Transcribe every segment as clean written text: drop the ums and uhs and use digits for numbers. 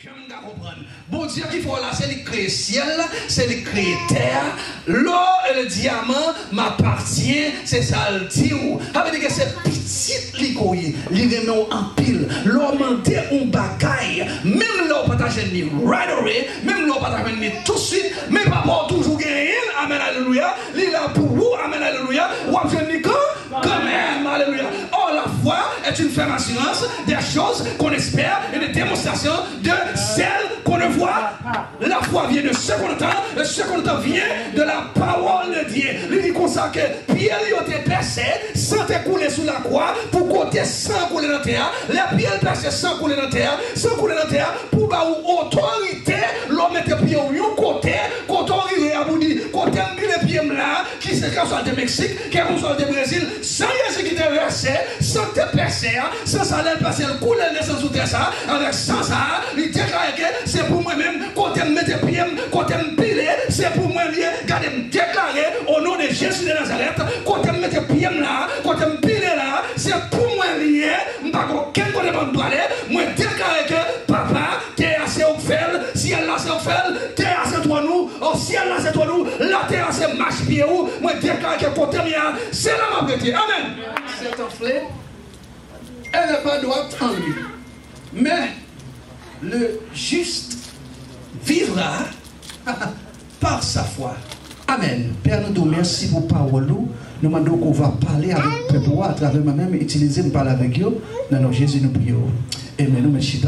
J'aime comprendre. Bon Dieu qu'il faut là, c'est le créer ciel, c'est le créer terre. L'or et le diamant m'appartient, c'est ça le dit. Ça veut dire que c'est petit ligoye, il remet en pile. L'or mande un bagaille, même l'or partage ni right away, même l'or partage ni tout de suite, mais pas pour toujours gagner. Amen, alléluia. Il est là pour vous, amen, alléluia. Ou à venir quand même, alléluia. Or, la foi est une ferme assurance des choses qu'on espère et des démonstrations de celles qu'on ne voit. La foi vient de ce qu'on entend, et ce qu'on entend vient de la parole de Dieu. Il dit comme ça que Pierre a été percé, sans couler sous la croix, pour côté sans couler dans la terre. La pierre percée sans couler dans la terre, sans couler dans la terre, pour avoir autorité, l'homme était pied au côté, quand on arrive à vous dire, quand on a mis les pieds là, qui c'est qu'on soit de Mexique, qui est soit de Brésil, sans Jésus qui était versé, sans te percer, sans ça aller passer le couler naissance sous terre ça, avec sans ça, il déclare que c'est pour moi-même, quand on met les pieds, quand on pile, c'est pour moi lié, regardez, me déclarer au nom de Jésus de Nazareth, quand on met les pieds là, quand on pile là, c'est pour moi lié, je ne sais pas quel côté je dois aller, moi déclarer que papa, tu es assez au fel, si elle là c'est au fel, tu es assez toi nous, si elle là c'est toi nous, la terre c'est marche pied ou, moi déclarer que côté mien, c'est là ma beauté. Amen. Cette enflée, elle n'est pas droite en lui. Mais le juste vivra par sa foi. Amen. Père, nous te merci pour parole. Nous demandons qu'on va parler avec le peuple à travers moi-même, utiliser, nous parler avec eux. Dans le nom de Jésus, nous prions. Amen. Nous merci.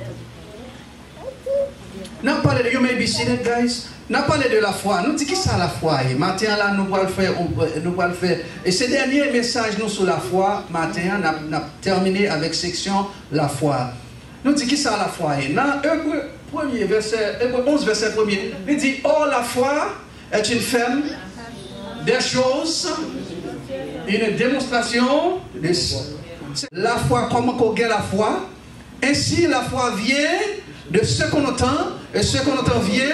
Nous parlons de you may be seated, guys. Nous parlons de la foi. Nous disons qui ça la foi. Matin là, nous allons faire. Et ce dernier message nous sur la foi, matin, nous avons terminé avec section la foi. Nous disons qui ça la foi. Dans Hébreu 11 verset 1er, il dit oh la foi est une ferme des choses, une démonstration de la foi. Comment qu'on gagne la foi? Ainsi la foi vient de ce qu'on entend, et ce qu'on entend vient.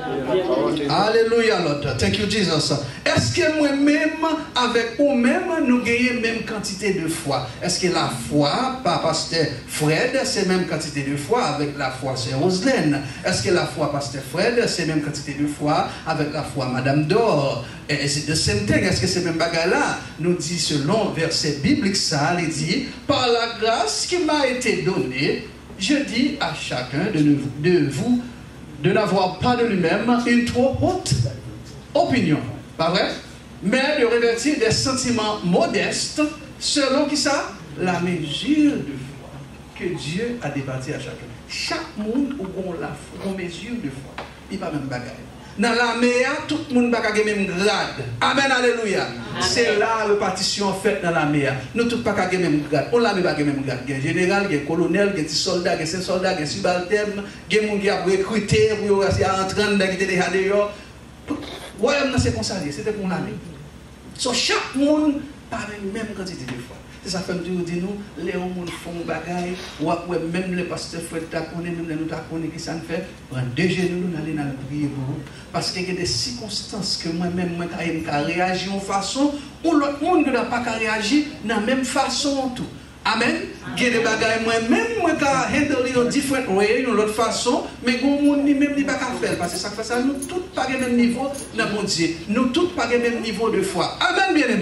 Alléluia, Lord. Thank you, Jesus. Est-ce que moi-même, avec vous-même, nous gagnons même quantité de foi? Est-ce que la foi, par pasteur Fred, c'est même quantité de foi avec la foi, c'est Roselaine? Est-ce que la foi, pasteur Fred, c'est même quantité de foi avec la foi, Madame Dor? Et c'est de same thing. Est-ce que c'est même bagarre-là? Nous dit selon verset biblique, ça, il dit, par la grâce qui m'a été donnée, je dis à chacun de vous de n'avoir pas de lui-même une trop haute opinion, pas vrai? Mais de revêtir des sentiments modestes selon qui ça? La mesure de foi que Dieu a départi à chacun. Chaque monde a la mesure de foi. Il n'y a pas même bagarre. Dans la mer, tout le monde n'a pas même grade. Amen, alléluia. C'est là la répartition faite dans la mer. Nous tous pas même grade. On n'a pas même grade. Il y a un général, il y a un colonel, il y a un soldat, il y a un soldat, il y a un subalterne, il y a un monde qui a recruté pour entrer dans le déjà dehors. Ouais, c'est comme ça, c'était pour l'année. So, chaque monde pas même quantité de foi. C'est ça que nous disons, les gens font des bagailles, ou même les pasteurs Fred Takone, même les nous Takone qui s'en fait, prendre deux genoux, nous allons dans le prier pour vous. Parce qu'il y a des circonstances que moi-même, moi, je réagir en façon, ou l'autre monde ne doit pas réagir de la même façon. Tout. Amen. Il y a des bagailles, moi-même, moi, je handle in different way, de l'autre façon, mais le monde ne même pas faire. Parce que ça fait ça, nous tous pas au même niveau dans mon Dieu. Nous tous pas au même niveau de foi. Amen, bien-aimé.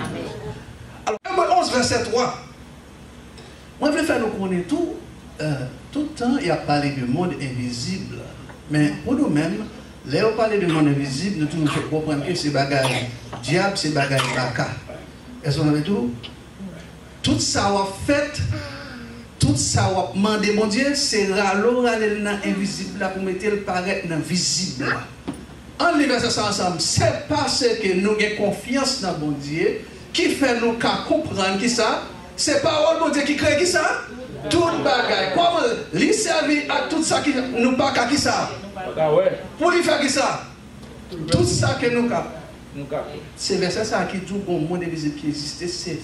Alors, Hébreu 11, verset 3. Moi, je vais faire nous connaître tout le temps, il y a parlé du monde invisible. Mais pour nous-mêmes, là, on parle du monde invisible, nous toujours comprendre que c'est bagaille diable, c'est bagaille baka. Est-ce qu'on a tout? Tout ça on fait, tout ça on demandé, mon Dieu, c'est râler dans invisible là pour mettre le paraître dans visible. En verset ça ensemble, c'est parce que nous avons confiance dans mon Dieu qui fait nous comprendre qui ça. C'est parole mon Dieu qui crée qui ça. Tout bagaille. Comment lui servir à tout ça qui nous pas qui ça. Pour lui faire qui ça. Tout ça que nous cap. C'est verset ça qui dit au monde invisible qui existait, c'est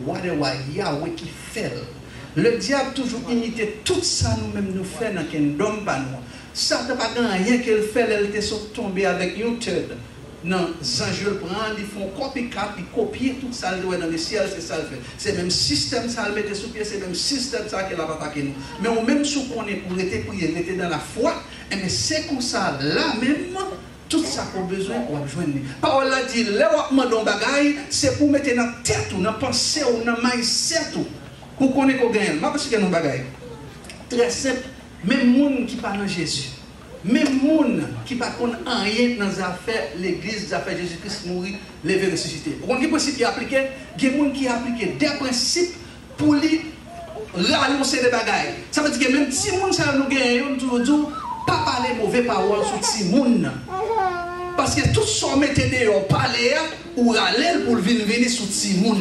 Yahweh qui fait. Le diable toujours imité tout ça nous-mêmes nous fait dans le kingdom. Ça n'a pas rien qu'elle fait, elle était tombée avec une tête. non, Jean le prend, ils font copycat, ils copient tout ça dans le ciel, c'est ça le fait. C'est le même système ça le mettre sous pied, c'est le même système ça qui l'a attaqué nous. Mais au même sous qu'on est pour être prié, être dans la foi, et mais c'est comme ça là même tout ça qu'on a besoin on va joindre. Parole a dit, là où on demande bagaille, c'est pour mettre dans tête ou dans pensée ou dans mindset pour qu'on ait qu'on gagne. Moi parce que nous bagaille. Très simple, même monde qui parle de Jésus. Même monde qui ne connaît rien dans les affaires, l'église, les affaires Jésus-Christ mourir, lever, ressusciter. Vous comprenez les principes qui appliquent? Il y a des gens qui appliquent des principes pour lui relancer des bagailles. Ça veut dire que même si les gens nous gagnent, nous disons, pas parler mauvais paroles sur ces gens. Parce que tout ce qu'on mette dehors, parler ou râler pour venir sur ces gens.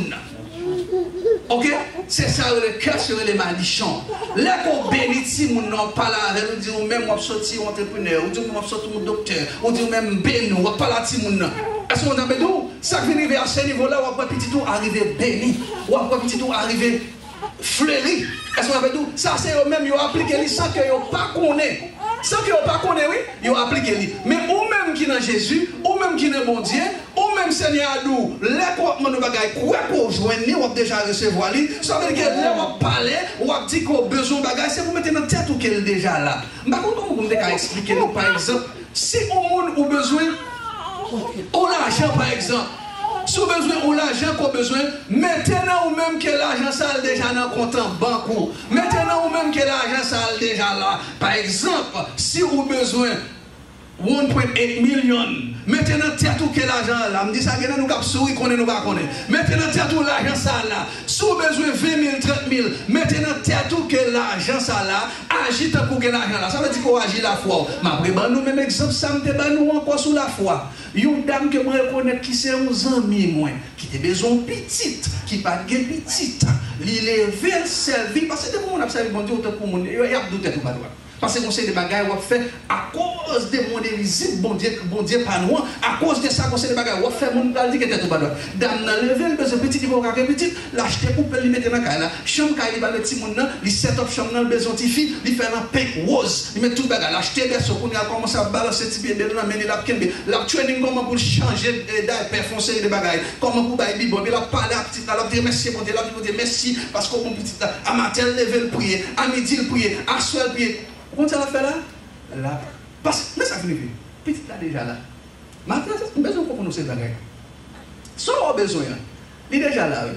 Ok? C'est ça le cœur sur les malédiction. Là qu'on bénit si mon nom pas là, on dit même on sorti entrepreneur, on dit on sorti mon docteur, on dit même béni, on pas là si mon nom. Est-ce qu'on a besoin? Ça qui vient à ce niveau là, on va petit tout arriver béni, on va petit tout arriver fleuri. Est-ce qu'on a besoin? Ça c'est eux même ils ont appliqué sans que ils pas connaît. Sans que vous ne connaissez pas, oui, ils ont appliqué. Mais vous-même qui est dans Jésus, vous-même qui est dans bon Dieu, vous-même Seigneur Adou, les quoi de bagaille, quoi qu'on joigne, vous avez déjà recevoir lui. Ça veut dire que là, vous parlez, vous avez dit qu'on a besoin de bagaille, c'est vous mettez dans la tête ou qu'elle est déjà là. Mais comment vous pouvez expliquer nous, par exemple, si vous avez besoin de l'argent, par exemple, si vous avez besoin de l'argent qu'on a besoin, maintenant ou même que l'argent ça a déjà dans le compte en banque. Maintenant ou même que l'argent ça a déjà là. Par exemple, si vous avez besoin de 1,8 million, maintenant tête ou que l'argent là, me dit ça que nous cap sourire qu'on nous pas connaître. Maintenant tête ou l'argent ça là, si vous avez besoin de 20 000, 30 000, maintenant tête ou que l'argent ça là, agit pour que l'argent là. Ça veut dire qu'on agit la foi. Mais après nous même exemple ça me débat nous encore sous la foi. Une dame que moi reconnais qui c'est un ami moi, qui a besoin petite, qui pas de petite, li lever servir parce que on a servi bon Dieu autant pour monde, il y a douter tout pas droit. Parce que conseil de bagaille on fait à cause de mon invisible bon Dieu pas nous, à cause de ça conseil de bagaille on fait mon dit que tout pas droit. Dame n'a lever besoin petit niveau ka petit, l'acheter pour lui mettre dans caille là, chambre caille ba le petit monde là, li set up chambre dans besoin ti fille, li fait un pink rose, li met tout bagaille, l'acheter berceau qu'on a commencé à balancer petit bébé dans mais la kembe, la training comment pour changer d'air foncer de bagaille, comment pour bailler bon, il a parlé à petit, alors dire merci bon Dieu, la dire merci parce qu'on petit à matin lever le prier, à midi le prier, à soir le prier. Comment ça l'a fait là? Là. Parce que ça finit. Petit là déjà là. Maintenant, c'est besoin pour nous ces bagages. Si on a besoin, il est déjà là.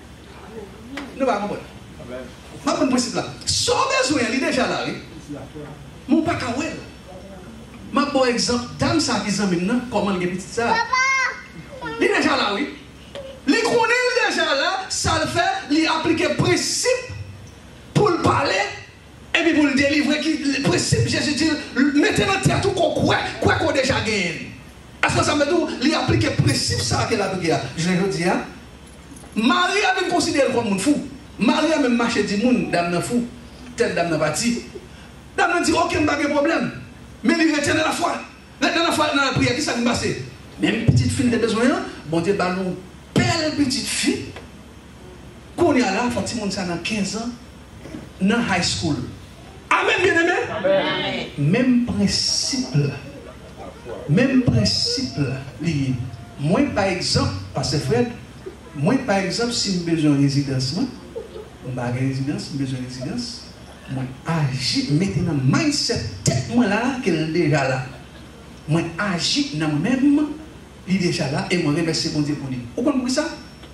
Nous allons comprendre. Je vais prendre le principe là. Si on a besoin, il est déjà là. Mon pas qu'à ouais. Je prends exemple, dame ça qui est maintenant, comment il est petit ça? Il est déjà là, oui. Il connaît déjà là, ça le fait, il applique le principe pour le parler. Et puis pour le délivrer, le principe, Jésus dit, mettez dans tête tout quoi qu'on déjà gagné. Est-ce que ça me dit, il applique le principe ça qu'il a appliqué. Je le dis, Marie a même considéré comme un fou. Marie a même marché du monde, dame n'a fou. Telle dame n'a pas dit. Dame n'a dit, ok, il n'y a pas de problème. Mais il retient dans la foi. Dans la foi, dans la prière, qui ça va passer? Même petite fille de besoin, bon Dieu, ballon, belle petite fille. Quand on est là, il faut que tout le monde ça dans 15 ans, dans high school. Amen, bien aimé. Amen. Même principe là. Même principe là. Moi, par exemple, parce que frère, moi, par exemple, si j'ai besoin de résidence, je n'ai résidence, j'ai besoin de résidence, moi, agis, mettez dans le mindset, tête moi là, qu'elle est déjà là. Moi, agis dans même, il est déjà là, et moi, remercie mon Dieu pour lui. Vous comprenez ça?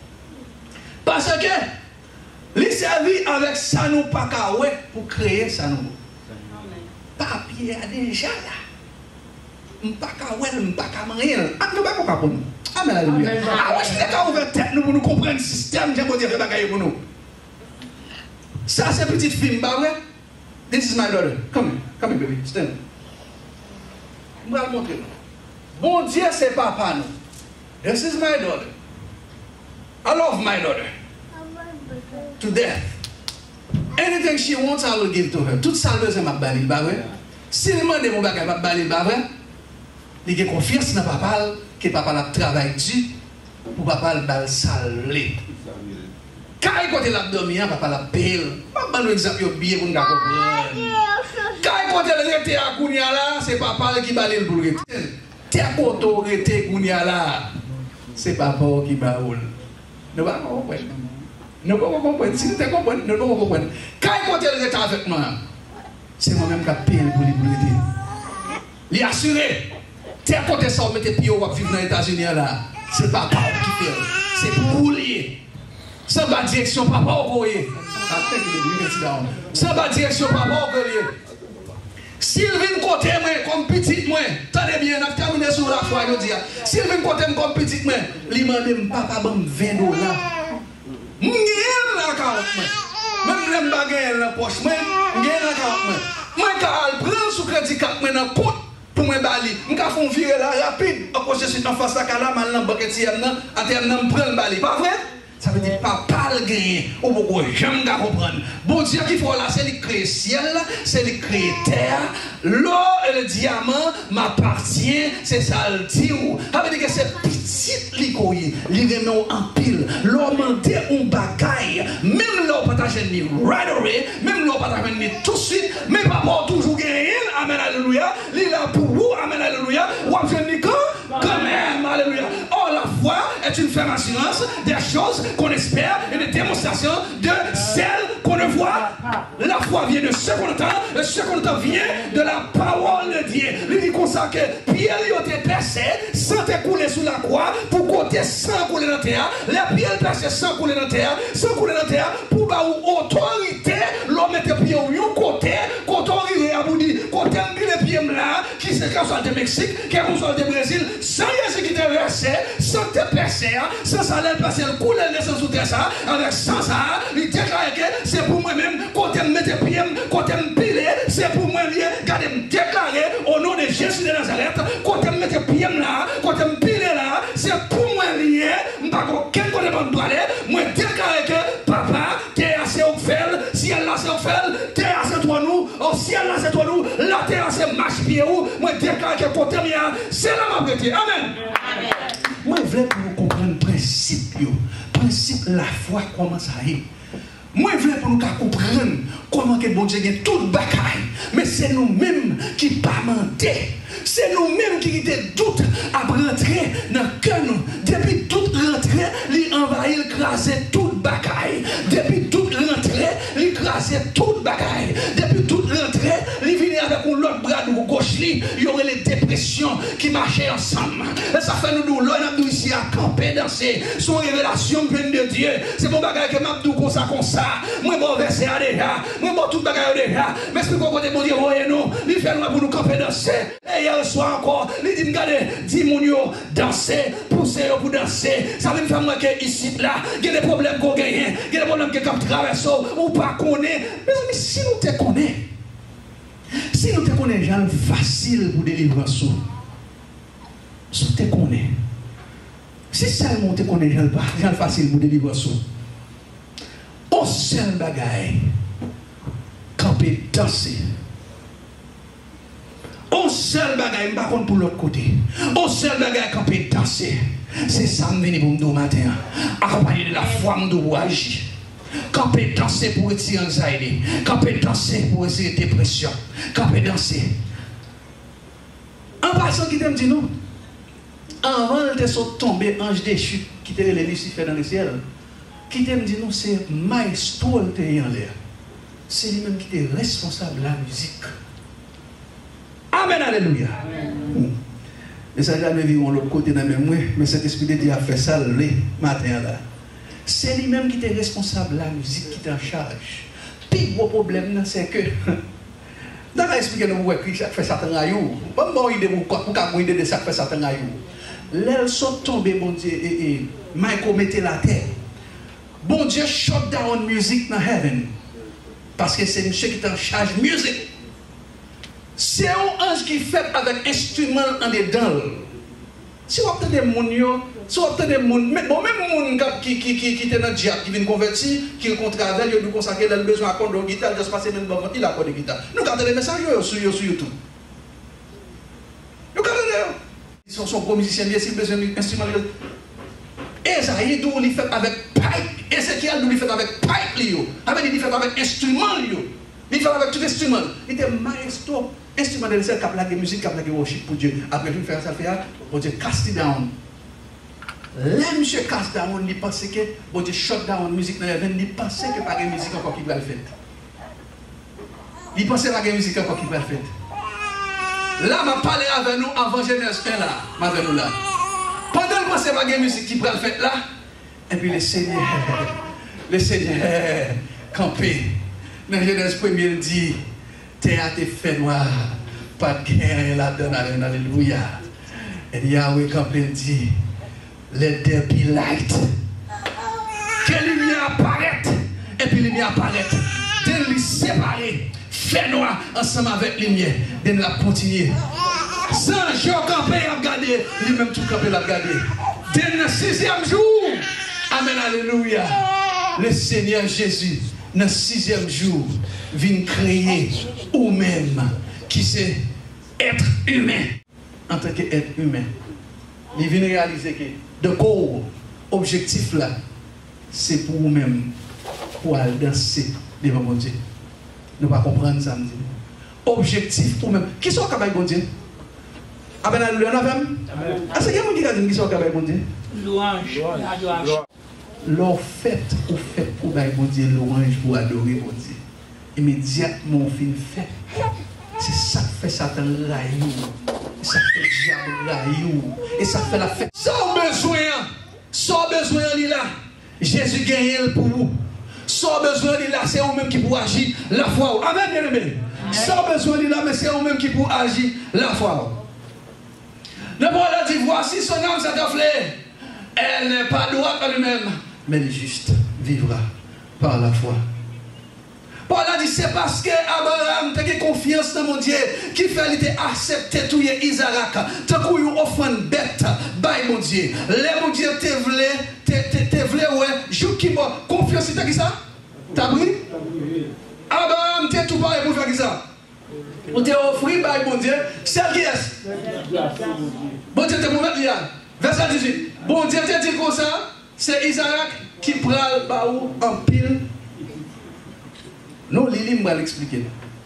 Parce que, les servir avec ça nous pas qu'à ouais pour créer ça nous. Papier déjà là. M'pas qu'à ouais, m'pas qu'à marier. Ah nous pas qu'à pour nous. Amen alléluia. Ah ouais, c'est qu'à ouvrir tête nous pour nous comprendre le système, j'ai dire bagaille pour nous. Ça c'est petite fille, bah ouais. This is my daughter. Come here baby, stand. Je vais vous montrer. Bon Dieu c'est papa nous. This is my daughter. I love my daughter. To death. Anything she wants, I will give to her. Tout ça, c'est ma balle, bah ouais. Si elle demande mon bagage, ma balle, bah ouais. Il y a confiance dans papa, que papa a travaillé dur pour papa le balle salé. Quand il côté l'abdomen, papa la pile. Pas un exemple bien pour nous comprendre. Quand il côté le rete à Kounia là, c'est papa qui balle le boulot. Tête t'es autorité qu'on y a là, c'est pas pour qui baoule. Nous ne pouvons pas comprendre. Nous ne pouvons pas comprendre. Si nous ne comprenons, nous ne pouvons pas comprendre. Quand il compte les États avec moi, c'est moi-même qui ai payé pour l'aider. Il assuré. T'es à côté de ça, mettez pied au vivre dans les États-Unis là. C'est pas papa qui fait. C'est pour lui. Sans la direction, papa au courrier. Sans la direction, papa au courrier. S'il vient côté moi comme petit moi, tenez bien, on a terminé sur la foi, je dis. S'il vient côté moi comme petit moi, il m'a dit papa bon $20. M'gagne la carte moi. Même les bagages dans la poche moi, m'gagne la carte moi. Moi quand prendre sous crédit carte moi dans compte pour moi bali, m'ka font virer là rapide. Après je suis en face à la mal dans banque TM nan, en terme prendre bali. Pas vrai? Ça veut dire papa le gagner. Ou pourquoi j'aime pas comprendre. Bon Dieu qui faut là, c'est le créer ciel, c'est le créer terre. L'or et le diamant m'appartient, c'est ça le dit. Ça veut dire que c'est petit ligoye, il remet en pile. L'or mande un bagaille, même l'or partage ni right away, même l'or partage ni tout de suite, mais papa toujours gagner. Amen alléluia. Il est là pour vous, amen alléluia. Ou avez ni quand même, alléluia. Or la foi est une ferme assurance des choses qu'on espère et des démonstrations de celles qu'on ne voit. La foi vient de ce qu'on entend, et ce qu'on entend vient de la parole de Dieu. Il dit comme ça que Pierre a été percé sans couler sous la croix pour côté sans couler dans la terre. La pierre percée sans couler dans la terre, sans couler dans la terre pour avoir autorité. L'homme était pied au côté, quand on arrive à vous dire, quand on a les pieds là, qui c'est qu'on soit de Mexique, qui est soit de Brésil, sans Jésus qui était versé, sans te percer, sans ça aller passer le couler naissance sous terre ça, avec sans ça, il déclare que c'est pour moi-même, quand on met les pieds, quand on pile, c'est pour moi lié, regardez, me déclarer au nom de Jésus de Nazareth, quand on met les pieds là, quand on pile là, c'est pour moi lié, je ne sais pas quel côté je dois aller, moi déclarer que papa, t'es assez au fel, si elle là c'est au fel, t'es assez toi nous, au ciel là c'est toi nous, la terre c'est marche pied où, moi déclare que côté mien, c'est là ma vérité. Amen. Moi je voulais pour vous comprendre le principe, principe la foi comment ça est. Moi je voulais pour nous comprendre comment que bon Dieu gagne toute bataille, mais c'est nous-mêmes qui pas mentir. C'est nous-mêmes qui étaient doute à rentrer dans le cœur. Depuis toute rentrée, il envahit, il crasait toute bagaille. Depuis toute rentrée, il crasait toute bagaille. Depuis toute rentrée, il venait avec un autre bras de gauche, il y aurait les dépressions qui marchaient ensemble. Et ça fait nous, l'on a ici à camper, danser. Son révélation pleine de Dieu. C'est mon bagaille que m'a dit comme ça. Moi, bon verset déjà. Moi, bon toute bagaille déjà. Mais ce que vous avez dit, voyez nous, il fait nous pour nous camper, danser. Et hier soir encore, il dit, regardez, dis mon yo, danser, pousser pour danser. Ça veut faire moi que ici, là, il y a des problèmes qu'on gagne, il y a des problèmes qui traversent, ou pas connaît. Mais si nous te connaissons, si nous te connaissons, gens facile pour délivrer ça. Si tu te connais, si seulement tu connais, gens facile pour délivrer ça. Au seul bagaille, camper, danser. Au seul bagaille, par contre pour l'autre côté. Au seul bagaille, camper, danser. C'est ça que je viens pour me dire matin. Accompagné de la foi, je dois agir. Camper, danser pour retirer l'anxiété. Camper, danser pour retirer la dépression. Camper, danser. En passant, qui t'aime dit non? Avant de tomber, ange déchu, qui t'a les Lucifer dans le ciel. Qui t'aime dit non, c'est maestro qui est en l'air. C'est lui-même qui est responsable de la musique. Amen, alléluia. Mais ça n'a jamais vu l'autre côté dans le même, mais cet esprit de Dieu a fait ça le matin là. C'est lui-même qui est responsable de la musique, qui est en charge. Puis, le problème, c'est que, dans l'expliquer, nous voyons que ça fait Satan à vous. Pas bon idée pour idée de ça fait Satan à vous. L'aile sont tombées, bon Dieu, et Michael mettait la terre. Bon Dieu shut down music dans heaven. Parce que c'est monsieur qui est en charge de musique. C'est un ange qui fait avec instrument en dedans. Si vous avez des gens, si vous avez des gens, même qui est dans le diable, qui vient convertir, qui rencontre avec, il a consacrer le besoin à prendre de guitare, il a passé même bon, il a pas de guitare. Nous gardons les messages sur YouTube. Nous gardons les. Ils sont musiciens, ils ont besoin d'instruments. Esaïe, d'où il fait avec pipe. Ézéchiel, d'où il fait avec pipe. Il fait avec instrument. Il fait avec tout instrument. Il était maestro instrument de l'essai, cap la musique, cap la worship pour Dieu. Après tout faire ça, bon Dieu cast it down. Là, monsieur cast down, il pense que bon Dieu shut down musique dans l'heaven, il pense que pas de musique encore qui va le faire. Il pensait pas de musique encore qui va le faire. Là, m'a parlé avec nous avant Genèse 1 là, avec nous là. Pendant que je pensais pas de musique qui va le faire là, et puis le Seigneur, campé. Dans Genèse 1, il dit, terre te fait noir, pas de guerre là-dedans, alléluia. Et Yahweh campé dit, let there be light. Que lumière apparaît, et puis lumière apparaît. De lui séparer, fait noir ensemble avec lumière, de la continuer. Sans jour campé à regarder, lui-même tout campé à regarder. Dès le 6e jour, amen, alléluia. Le Seigneur Jésus, dans le 6e jour, vient créer ou même qui c'est être humain. En tant qu'être humain, il vient réaliser que le corps, objectif là, c'est pour vous-même, pour aller danser devant mon Dieu. Nous ne pouvons pas comprendre ça. Objectif pour vous-même. Qui sont capables de bon Dieu? Amen, alléluia. Est-ce qu'il y a des gens qui sont capables de bon Dieu? Louange. Leur fête ou fait pour bon Dieu, louange pour adorer bon Dieu. Immédiatement, on finit fait. C'est ça qui fait Satan raillou. Ça fait le diable raillou. Et ça fait la fête. Sans besoin, il est là. Jésus gagne pour vous. Sans besoin, il est là. C'est vous-même qui pour agir la foi. Amen, bien aimé. Sans besoin, il est là, mais c'est vous-même qui pour agir la foi. Le Paul a dit, voici son âme s'est enflée. Elle n'est pas droite à lui-même, mais le juste vivra par la foi. Paul a dit, c'est parce que Abraham a confiance dans mon Dieu qui fait qu'il accepté tout Isaac. Tant qu'il offre bête, by mon Dieu. Les mon Dieu te voulait, ouais, joue qui m'a confiance, c'est qui ça? T'as pris? Abraham t'es tout pareil pour faire qui ça? On t'a offert by mon Dieu, c'est qui est? Bon Dieu te pour mettre là. Verset 18. Bon Dieu te dit comme ça, c'est Isaac qui prend le baou en pile. Non, il va l'expliquer.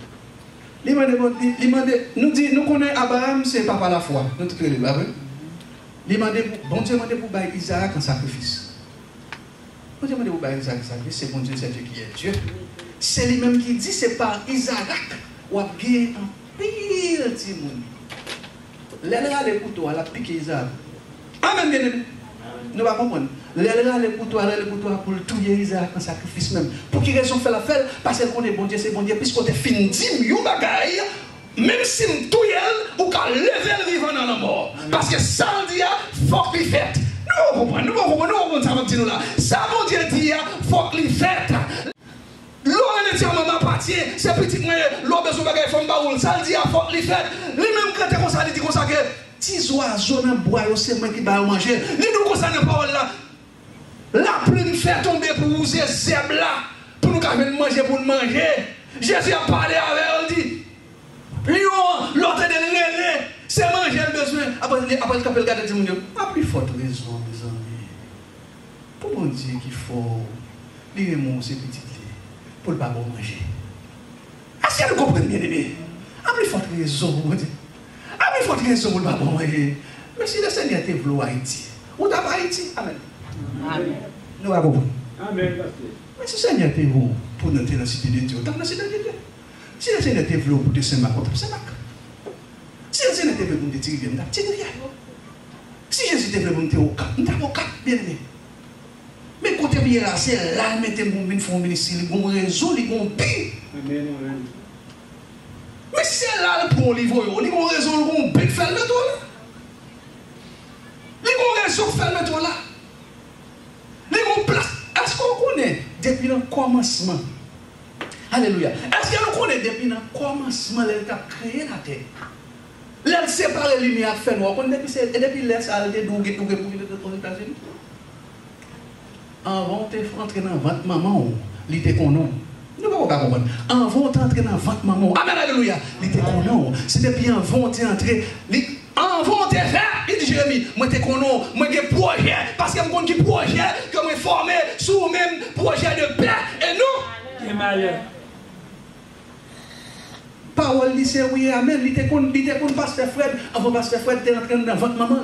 Nous dit, nous connaissons Abraham, c'est papa la foi. Nous te créons, bon Dieu m'a dit pour bailler Isaac en sacrifice. Bon Dieu m'a dit pour bailler Isaac en sacrifice, c'est bon Dieu, c'est Dieu qui est Dieu. C'est lui-même qui dit, c'est par Isaac ou a gagné un pile de monde. L'élève les couteaux, elle a piqué Isaac. Amen, bien aimé. Nous ne pouvons pas comprendre. L'élève les couteaux pour le tuer Isaac en sacrifice même. Pour qui raison fait la fête? Parce qu'on est bon Dieu, c'est bon Dieu. Puisqu'on est fin dit, yon bagaille, même si nous tuons, ou qu'à lever le vivant dans la mort. Parce que ça, on dit, il faut qu'il fasse. Nous comprenons ça, nous là. Ça, mon Dieu dit, il faut qu'il fasse. L'eau en est maman partie, c'est petit moyen, l'eau besoin de faire un baoul, ça dit à faut qu'il fasse. Lui-même quand tu comme ça, il dit comme ça que petits oiseaux dans le bois, c'est moi qui va manger. Lui nous comme ça dans la parole là. La pluie nous fait tomber pour vous ces zèbres là, pour nous manger pour nous manger. Jésus a parlé avec elle, dit, l'autre de l'élé, c'est manger le besoin. Après le capel regarde, dit, pas plus forte raison, mes amis. Pour bon Dieu qu'il faut, lui mon ces petits pour ne pas manger. Est-ce que vous comprenez bien, aimé? A plus forte raison, mon Dieu. A plus forte raison pour ne pas manger. Mais si le Seigneur te voulu Haïti, ou t'as pas Haïti, amen. Amen. Nous allons comprendre. Amen. Mais si le Seigneur te voulu pour nous dans la cité de Dieu, dans la cité de Dieu. Si le Seigneur te voulu pour descendre ma compte, c'est ma. Si le Seigneur te voulu pour te tirer, on t'a tiré. Si Jésus te voulu pour te au cap, on t'a au cap, bien aimé. Mais quand tu es là, c'est là, mettez mon ministère, il y a un réseau, il y a un pays. Mais c'est là pour le niveau, il y a un réseau, il y a un pays, faire le métro là. Il y a un réseau, faire le métro là. Il y a une place. Est-ce qu'on connaît depuis le commencement? Alléluia. Est-ce qu'on connaît depuis le commencement, il a créé la terre? Il a séparé les lumières, fait noir. Depuis l'Est, il a dit d'où il aux États-Unis. Avant de rentrer dans votre maman, il était qu'on non. Nous ne pouvons pas comprendre. Avant d'entrer dans votre maman, amen, alléluia, il était qu'on non. C'est depuis avant d'entrer. Avant de faire, il dit Jérémie, moi t'es qu'on non, moi j'ai projet, parce que moi j'ai projet, que moi formé sous même projet de paix. Et nous, Et malheur. parole c'est oui, amen. Il était qu'on pasteur Fred, avant pasteur Fred était entré dans votre maman.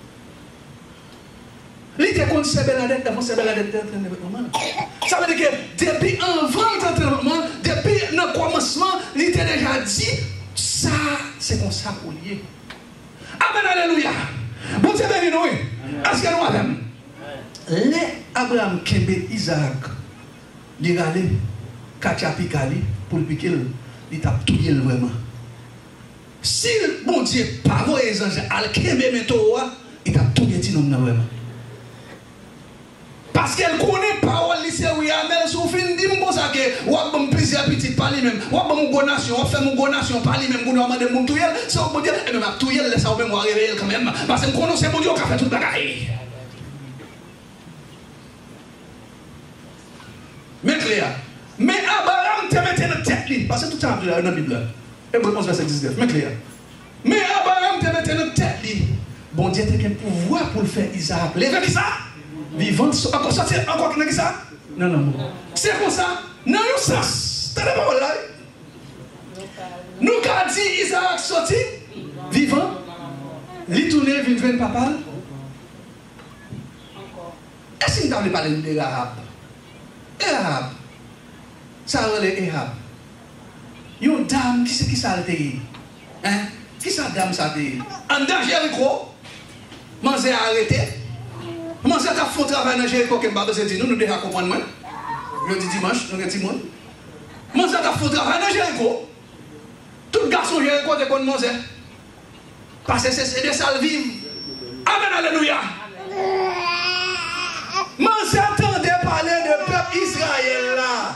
Il était qu'on se Bernadette, avant se Bernadette était entré dans votre maman. Ça veut dire que depuis avant d'entrer dans votre maman, depuis le commencement, il était déjà dit, ça, c'est comme ça pour lier. Amen, alléluia. Bon Dieu béni nous. Est-ce que nous avons? Les Abraham Kembe Isaac, il a allé, Katia Pikali, pour le piquer, il t'a tout dit vraiment. Si le bon Dieu pas les anges, al Kembe Metoa, il t'a tout dit non vraiment. Parce qu'elle connaît parole, c'est oui, amen, si vous finissez de dire ça, que vous avez plaisir petit par lui-même, vous avez une nation, vous faites une nation par lui-même, vous avez demandé mon tuyel, ça vous dire, et même tuyel, ça vous même réveiller quand même, parce que vous connaissez mon Dieu qui a fait tout le bagaille. Mais clair. Mais Abraham te mettait dans la tête, parce que tout le temps dans la Bible, Hébreux 11, verset 19, mais clair. Mais Abraham te mettait dans la tête, bon Dieu a un pouvoir pour le faire Isaac. Levez qui ça? Vivant, encore sorti, encore qui ça? Non, non, non. C'est comme ça. Non, il y a un sens. T'as la parole là? Nous avons dit Isaac sorti, vivant, il tourne, il vient papa. Est-ce que nous avons parlé de Rahab? Rahab. Ça relève Rahab. Une dame, qui c'est qui ça a été? Hein? Qui ça dame ça a été? En danger, Jéricho, manger arrêté. Comment ça a fait travail dans Jéricho que je dis nous devons comprendre. Le dimanche, nous avons dit. Comment ça a fait travail dans Jéricho? Tout garçon Jéricho est comme manger. Parce que c'est des salles vives. Amen, alléluia. Moi, j'attendais parler de peuple Israël là.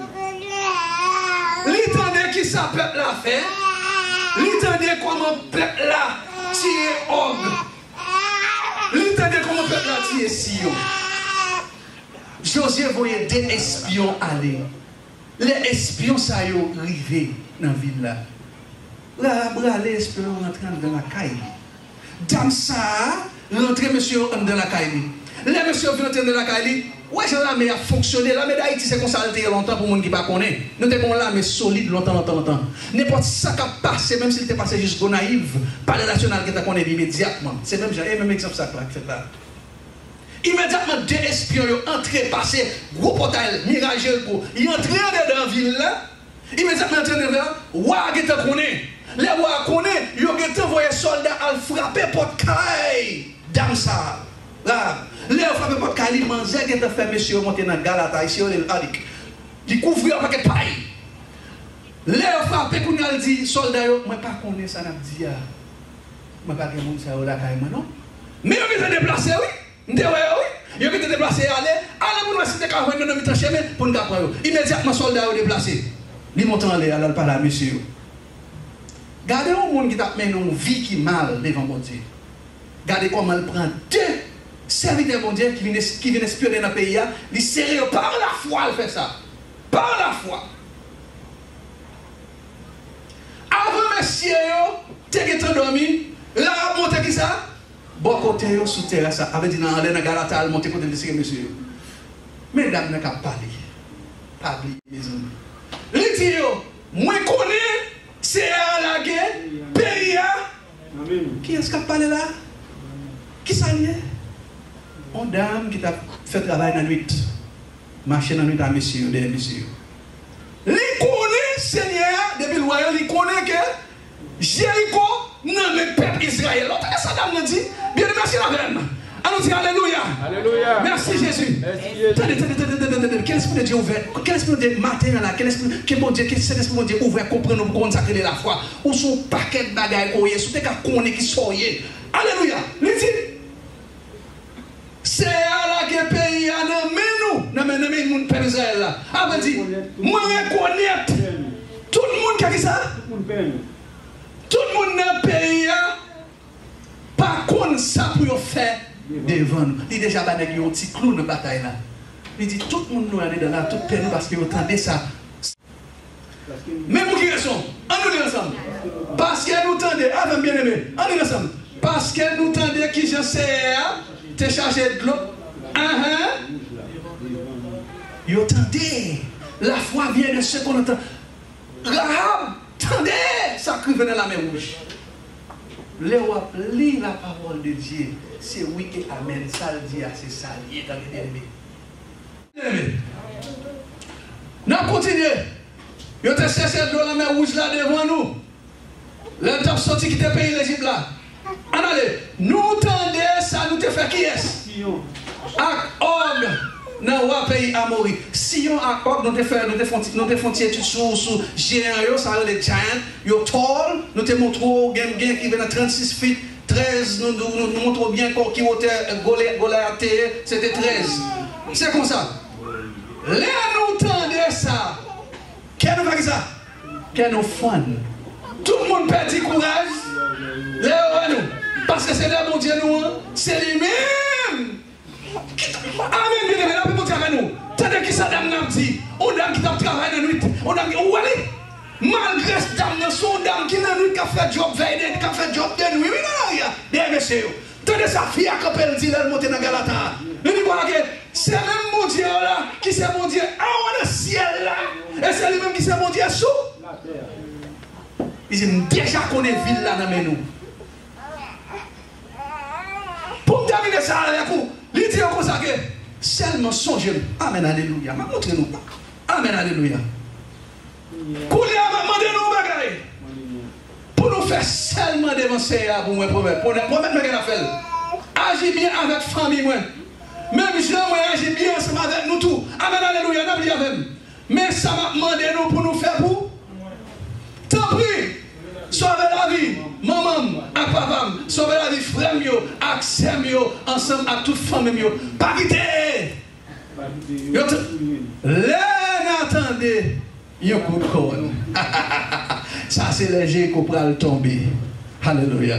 L'entendez qui ça peuple l'a fait. L'entendez comment peuple là tire Og. L'entendez comment peuple là tire Sion. Josué voyait des espions aller. Les espions ça y est arrivé dans la ville là. Là, les espions rentrent dans la caille. Dans ça, rentrez monsieur dans la caille. Les messieurs viennent entrer dans la caille. Ouais, j'ai l'armée a fonctionné. L'armée d'Haïti, c'est comme ça, il y a longtemps pour les gens qui ne connaissent pas. Nous avons l'armée solide longtemps. N'importe ça qui a passé, même s'il était passé jusqu'au naïf, par les nationales qui t'a connu immédiatement. C'est même exemple ça qui fait là. Immédiatement, deux espions ont entré, passé, gros portail, mirage, ils ont entré dans la ville là. Immédiatement, entré dans la ville là, ouah, qui t'a connu. Les ouah connu, ils ont envoyé soldats à frapper pour caille. Dame ça. Là, les frappés pour caille, mangeaient qui t'a fait monsieur monter dans la Galata, ici, il couvre un paquet de paille. Les frappés qu'on a dit, soldats, moi pas connais ça, n'a dit, moi pas connais ça, là, non. Mais ils ont été déplacés, oui. Oui, ils ont été déplacés, allez, pour nous citer quand on a mis un chemin pour nous apprendre. Immédiatement, soldats ont déplacé. Ils montent en l'air, ils parlent à monsieur. Gardez un monde qui t'a mené une vie qui mal devant mon Dieu. Gardez comment il prend deux serviteurs mon Dieu qui viennent espionner dans le pays. Ils sérieux par la foi, il fait ça. Par la foi. Avant monsieur, tu es endormi, là, monte qui ça? Bon côté sous terre ça avait dit dans la Galata monter côté de monsieur. Mesdames n'a qu'à parler. Pas oublier mes amis. Les dit moi connais c'est à la guerre pays. Qui est-ce qui a parlé là? Qui ça y est? Une dame qui t'a fait travail dans la nuit. Marcher dans la nuit à monsieur, des messieurs. Les connaît Seigneur depuis le royaume, il connaît que Jéricho non mais peuple Israël. L'autre ça dame dit bien merci la reine. Allons dire alléluia. Alléluia. Merci Jésus. Attendez. Quel esprit de Dieu ouvert? Quel esprit de matin là? Quel esprit que bon Dieu, quel esprit de Dieu ouvert comprendre pour consacrer la foi. Ou son paquet de bagages koye, sous te ka connaît qui soyez. Alléluia. Il dit c'est à la que pays a nommé nous peuple Israël là. Après dit moi reconnaître tout le monde qui a dit ça. Tout le monde dans le pays pas contre ça pour faire devant nous. Il dit déjà un petit clou dans la bataille là. Il dit tout le monde nous est dans la toute peine parce que vous entendez ça. Mais pour qui raison? On nous dit ensemble. Parce que nous entendez, avant bien aimé, on dit ensemble. Parce que nous entendez qui je sais, te chargé de l'eau. Vous entendez, la foi vient de ce qu'on entend. Rahab Tendez, ça qui venait la mer rouge. Les rois lit la parole de Dieu. C'est oui et amen. Ça le dit, c'est ça. Il est aimé. Nous continuons. Nous avons cherché de la mer rouge là devant nous. L'un t'a sorti qui t'a payé l'Égypte là. Allez, nous tendez ça, nous te fait qui est-ce? Ak Og, dans le pays Amori. Sion ak Og, nous te font étude sur géant, ça le giant, yo tall, nous te montrons gen qui vient à 36 feet, 13, nous montrons bien qui était Goliath, c'était 13. C'est comme ça. Là nous tendez ça. Qu'est-ce que nous faisons ça? Qu'est-ce que nous faisons? Tout le monde perd du courage. Là nous. Parce que c'est là mon Dieu nous, c'est lui-même. Amen, bien aimé, la Bible dit avec nous. Tandis que ça dame n'a dit, on dame qui t'a travaillé de nuit, on dame qui où allez? Malgré cette dame, son dame qui n'a nuit qui a fait job veille, qui a fait job de nuit, oui non, bien monsieur. Tandis sa fille a quand elle dit elle monte dans Galata. Il dit voilà que c'est même mon Dieu là qui c'est mon Dieu en le ciel là, et c'est lui-même qui c'est mon Dieu sous la terre. Il dit déjà qu'on est ville là dans nous. Pour terminer ça avec vous, il dit comme ça que seulement songez. Amen, alléluia. Montrez-nous. Amen, alléluia. Pour demandez-nous bagaille. Pour nous faire seulement dévancer à vous, pour mettre ma faire. Agis bien avec famille, moi. Même je agis bien ensemble avec nous tous. Amen, alléluia. N'oubliez pas. Mais ça m'a demandé nous pour nous faire pour. Tant pis. Sauvez la vie, maman, à papa, sauvez la vie, frère, avec sœur, ensemble avec toute famille. Pas quitter. L'attendez, il coup de corne. Ça, c'est léger qu'on pourra le tomber. Alléluia.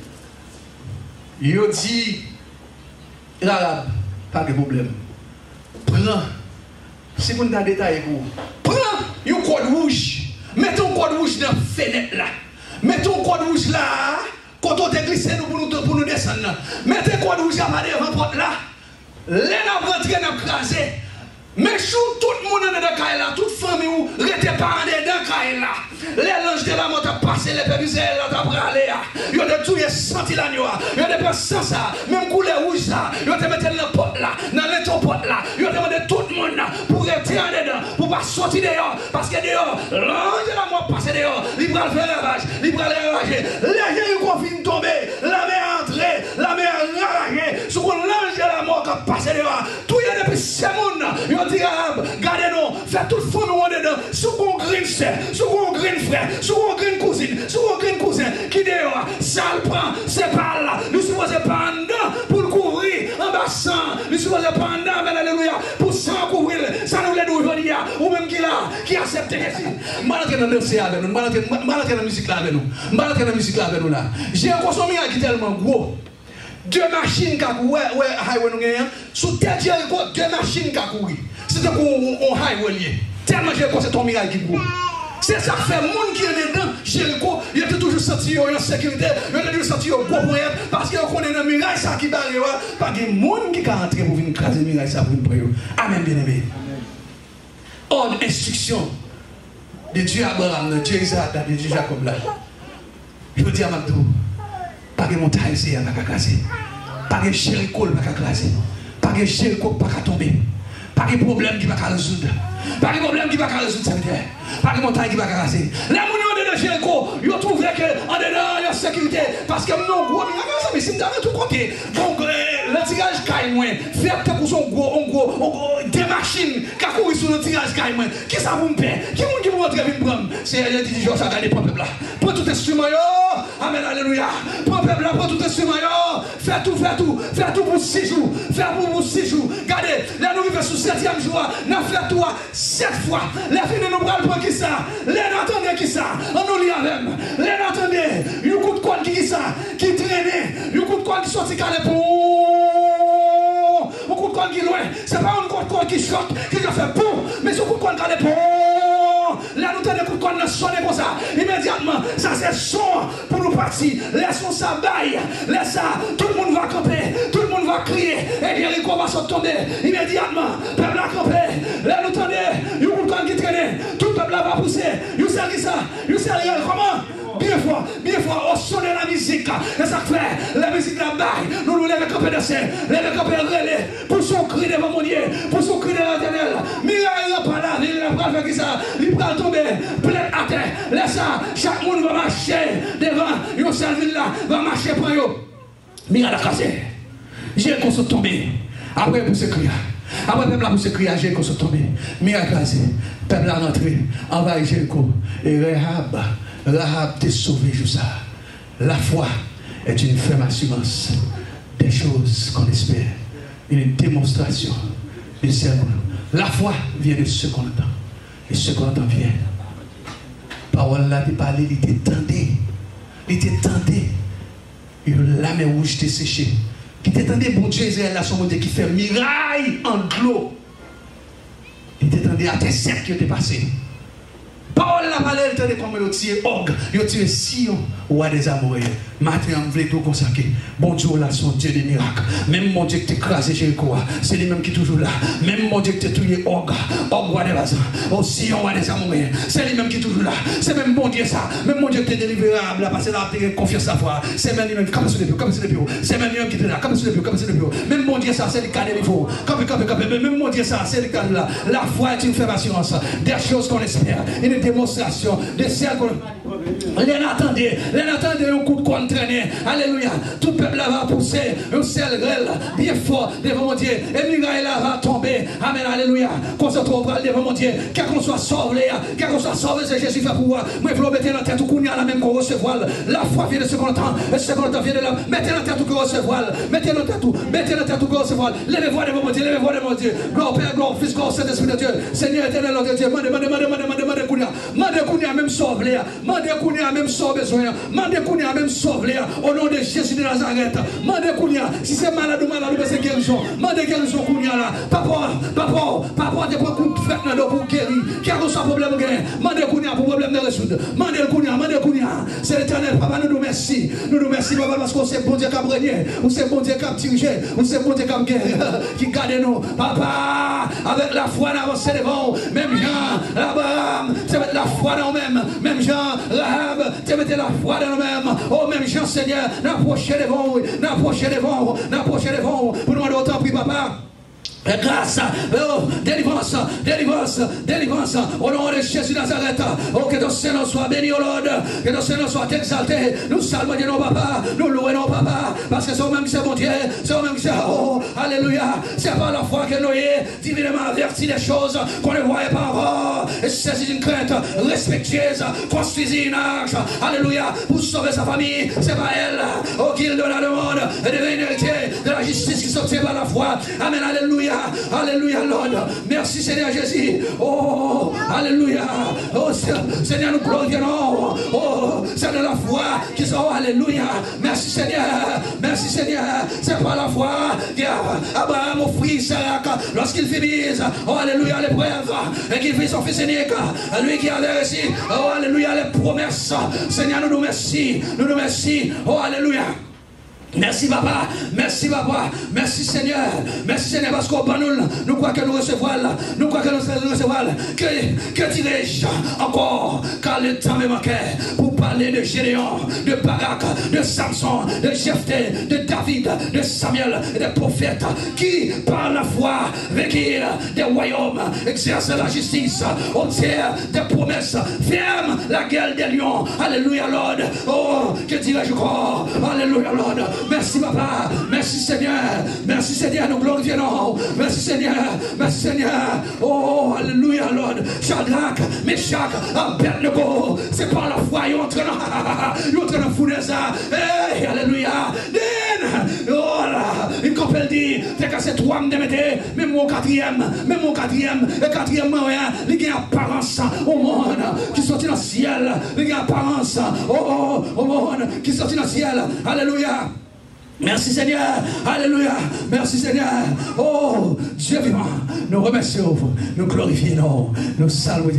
Il dit, l'arabe, pas de problème. Prends, si vous avez des détails, prends un code rouge. Mettez un code rouge dans la fenêtre là. Mettez un code rouge là, quand on te glisse pour nous descendre. Mettez un code rouge à devant porte là. Les n'a rentré dans crasé. Mais sous tout le monde dans le caille là, toute famille où n'était pas en dedans caille là. Les langes de la mort ont passé, les péduselles là, t'as bralé là. Ils ont tout senti la nuit. Ils ont dépensé ça, même couleur rouge ça. Ils ont mis dans le pot là, dans le pot là. Ils ont demandé tout le monde pour rester en dedans, pour pas sortir dehors. Parce que dehors, l'ange de la mort passe dehors. Il va faire ravage, il va les ravager. Les gens qui ont fini de tomber, la mer entrée, la mer ravagée. Sur l'ange de la mort qui passe dehors. Tout y a depuis ces mondes. Ils ont dit, gardez-nous, faites tout le fond nous dedans. Sur mon green sœur, sur mon green frère, sur mon green cousine, sur mon green cousin, qui dehors, ça le prend, c'est pas là. Nous sommes pas en dedans pour le couvrir en bassin. Nous sommes pas en dedans, mais alléluia, pour s'en couvrir. Ça nous l'aide aujourd'hui, ou même qui accepte Jésus. Je vais entrer dans le danser avec nous, je vais entrer dans la musique là avec nous. Je vais entrer dans la musique là avec nous là. J'ai un consommé qui est tellement gros. Deux machines qui courent, highway nous gagnons. Sous tête Jéricho, deux machines qui courent. C'était pour un highway lié. Tellement Jéricho, c'est ton miracle qui court. C'est ça qui fait le monde qui est dedans. Jéricho, il était toujours senti en sécurité. Il était toujours senti au bon point. Parce qu'il connaît le miracle ça qui barre. Pas de monde qui est entré pour venir craser le miracle ça pour une prière. Amen, bien-aimé. Ordre, instruction de Dieu Abraham, de Dieu Isaac, de Dieu Jacob là. Je veux dire à Mabdou. Pas de montagne, c'est à pas casser. Pas de Jéricho, pas casser. Pas de Jéricho, pas tomber. Pas de problème qui va résoudre. Pas de problème qui va résoudre cette terre. Pas de montagne qui va casser. La mounion de Jéricho, ils ont trouvé qu'en dedans, il y a sécurité. Parce que non, gros, mais si vous avez tout côté. Donc, le tirage caille moins. Faites pour son gros, des machines qui courent sur le tirage caille moins. Qui ça vous me paie? Qui vous montre venir prendre? C'est les dirigeants, ça gagne pour le peuple là. Prends tout instrument, amen, alléluia. Prends le peuple là, prends tout instrument, fais tout pour 6 jours. Fais pour 6 jours. Regardez, là nous vivons sous 7e jour. Nous faisons toi 7 fois. Les filles nous prennent pour qui ça? Les n'attendez qui ça? On nous lit avec. Les n'attendez. Il y a un coup de quoi qui ça? Qui traînait. Il y a un coup de quoi qui sortit calé pour. Un coup de quoi qui loin. C'est pas un coup de quoi qui choque, qui a fait pour. Mais c'est un coup de quoi qui calé pour. Là nous tenons un coup de quoi qui sonne comme ça. Immédiatement, ça c'est son pour nous partir. Laissons ça baille. Laisse ça. Tout le monde va camper. Tout le monde va crier. Et Jéricho va se tomber. Immédiatement, peuple a campé. Là nous tenons un coup de quoi qui traîne. Tout le peuple va pousser. Il y a fait qui ça? Vous savez comment? Bien fort, on sonne la musique. Et ça fait, la musique la baille. Nous nous lèvons camper de scène, lèvons camper relais. Pour son cri devant mon Dieu, pour son cri devant l'éternel. Miraille n'a pas là, il n'a pas fait qui ça. Il va tomber, plein à terre. Laisse ça, chaque monde va marcher devant. Yon seul ville là, va marcher pour eux. Miraille a cassé. J'ai qu'on se tomber. Après pour se crier. Après peuple là pour se crier, j'ai qu'on se tomber. Miraille a cassé. Peuple a rentré, envahi Jéricho. Et Rahab t'est sauvé juste ça. La foi est une ferme assurance des choses qu'on espère. Une démonstration de ce La foi vient de ce qu'on entend. Et ce qu'on entend vient. Parole là, il parlait, il était tenté. Il était tenté. La main rouge était séchée. Il était tenté, bon Dieu, Israël, là, son Dieu qui fait miraille en l'eau. Il était tenté à tes cercles qui étaient passés. Parole la parole, elle comme il tire Og, il tire Sion, roi des amoureux. Maintenant, on veut tout consacrer. Bon Dieu, là, son Dieu des miracles. Même mon Dieu qui t'écrase Jéricho, c'est lui-même qui est toujours là. Même mon Dieu qui t'a tué Og, roi des bazars. Oh, Sion, roi des amoureux. C'est lui-même qui est toujours là. C'est même bon Dieu ça. Même mon Dieu qui t'est délivrable, là, parce que là, tu confiance sa foi. C'est même lui-même, comme sur les pieds, c'est même lui-même qui est là, comme sur les pieds, Même mon Dieu ça, c'est le cas des niveaux. Même mon Dieu ça, c'est le cas là. La foi est une ferme assurance des choses qu'on espère. Une démonstration de celles qu'on. Les attendez un coup de coin traîner. Alléluia. Tout le peuple là va pousser un seul grêle bien fort devant mon Dieu. Et Miraille là va tomber. Amen. Alléluia. Qu'on se trouve devant mon Dieu. Car qu'on soit sauvé, c'est Jésus fait pour moi. Moi, je veux mettre dans la tête qu'on y a la même qu'on recevoir. La foi vient de ce qu'on entend. Et ce qu'on entend vient de là. Mettez dans la tête qu'on recevoir. Mettez dans la tête qu'on recevoir. Levez-vous devant mon Dieu. Levez-vous devant mon Dieu. Gloire Père, gloire Fils, gloire Saint-Esprit de Dieu. Seigneur éternel, notre Dieu. Mandez qu'on y a même sauvé. Mandez qu'on y a même sauvé besoin. Mandez qu'on y a même sauvé au nom de Jésus de Nazareth. Mandez qu'on y a, si c'est malade ou c'est guérison. Mandez guérison qu'on y a là. Papa, t'es pas coup de fête pour guérir. Quel que soit le problème, mandez qu'on y a pour problème de résoudre. Mandez qu'on y a. C'est l'éternel, papa, nous remercie. Nous remercie, papa, parce qu'on sait bon Dieu qui a régné. On sait bon Dieu qui a dirigé. On sait bon Dieu qui a guéri. Qui garde nous. Papa, avec la foi, on avance devant. Même Jean, Abraham, c'est mettre la foi dans nous-mêmes. Même Jean, Rahab, c'est mettre la foi dans nous-mêmes. Oh, même Jean, Seigneur, n'approchez devant, pour nous demander autant, puis papa. Grâce, délivrance, au nom de Jésus de Nazareth. Oh, que ton Seigneur soit béni, oh Lord, que ton Seigneur soit exalté. Nous saluons nos papa, nous louons nos papa, parce que c'est au même qui c'est mon Dieu, c'est au même qui c'est, oh, alléluia. C'est par la foi que Noé divinement averti les choses qu'on ne voyait pas encore. Et saisit d'une crainte respectueuse, construisit une arche, alléluia, pour sauver sa famille. C'est pas elle, oh, qu'il donne à le monde et devient une héritier de la justice qui s'obtient par la foi. Amen, alléluia. Alléluia, Lord. Merci, Seigneur Jésus. Oh, alléluia. Oh, Seigneur, nous glorifions. Oh, c'est de la foi qui sont. Oh, alléluia. Merci, Seigneur. Merci, Seigneur. C'est par la foi qu'Abraham offrit Isaac lorsqu'il fit mise. Oh, alléluia, l'épreuve. Et qu'il fit son fils unique. Lui qui avait réussi. Oh, alléluia, les promesses. Seigneur, nous remercions. Nous remercions. Oh, alléluia. Merci papa, merci papa, merci Seigneur, parce qu'au bon nous croyons que nous recevons, que dirais-je encore, car le temps me manquait pour parler de Gédéon, de Barak, de Samson, de Jephthé, de David, de Samuel et des prophètes qui par la foi vécurent des royaumes, exercent la justice, obtiennent des promesses, ferment la gueule des lions, alléluia Lord, oh, que dirais-je encore, alléluia Lord. Merci papa, merci Seigneur, nous glorifions, merci Seigneur, oh alléluia Lord, Shadrach, Meshach, Abednego, c'est par la foi, ils entrent dans la fournaise, hey, alléluia, oh là, une couple dit, c'est que c'est toi me démettez, même mon quatrième, et quatrièmement, il y a apparence au monde qui sortit dans le ciel, il y a apparence au monde qui sortit dans le ciel, alléluia. Merci Seigneur. Alléluia. Merci Seigneur. Oh, Dieu vivant. Nous remercions, nous glorifions, nous saluons.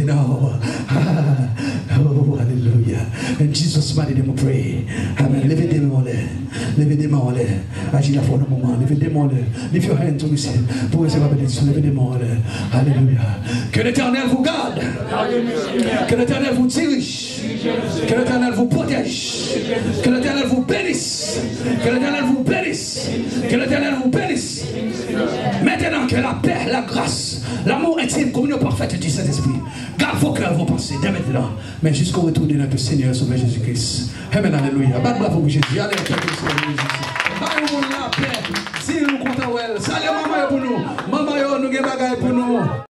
Oh, alléluia. In Jesus' mighty name we pray. Amen. Levez des mains en l'air. Levez des mains en l'air. Agis la foi dans le moment. Levez des mains en l'air. Lift your hand to receive. Pour recevoir la bénédiction. Levez des mains en l'air. Alléluia. Que l'Éternel vous garde. Que l'Éternel vous dirige. Que l'Éternel vous protège. Que l'Éternel vous bénisse. Que l'Éternel vous bénisse. Que l'Éternel vous bénisse. Maintenant que la paix, la grâce, l'amour intime, communion parfaite du Saint-Esprit, garde vos cœurs, vos pensées, dès maintenant, mais jusqu'au retour de notre Seigneur Sauveur Jésus-Christ. Amen, alléluia. Bravo pour Jésus. Allez, la paix. Si nous comptons, salut maman pour nous. Maman, nous avons des bagages pour nous.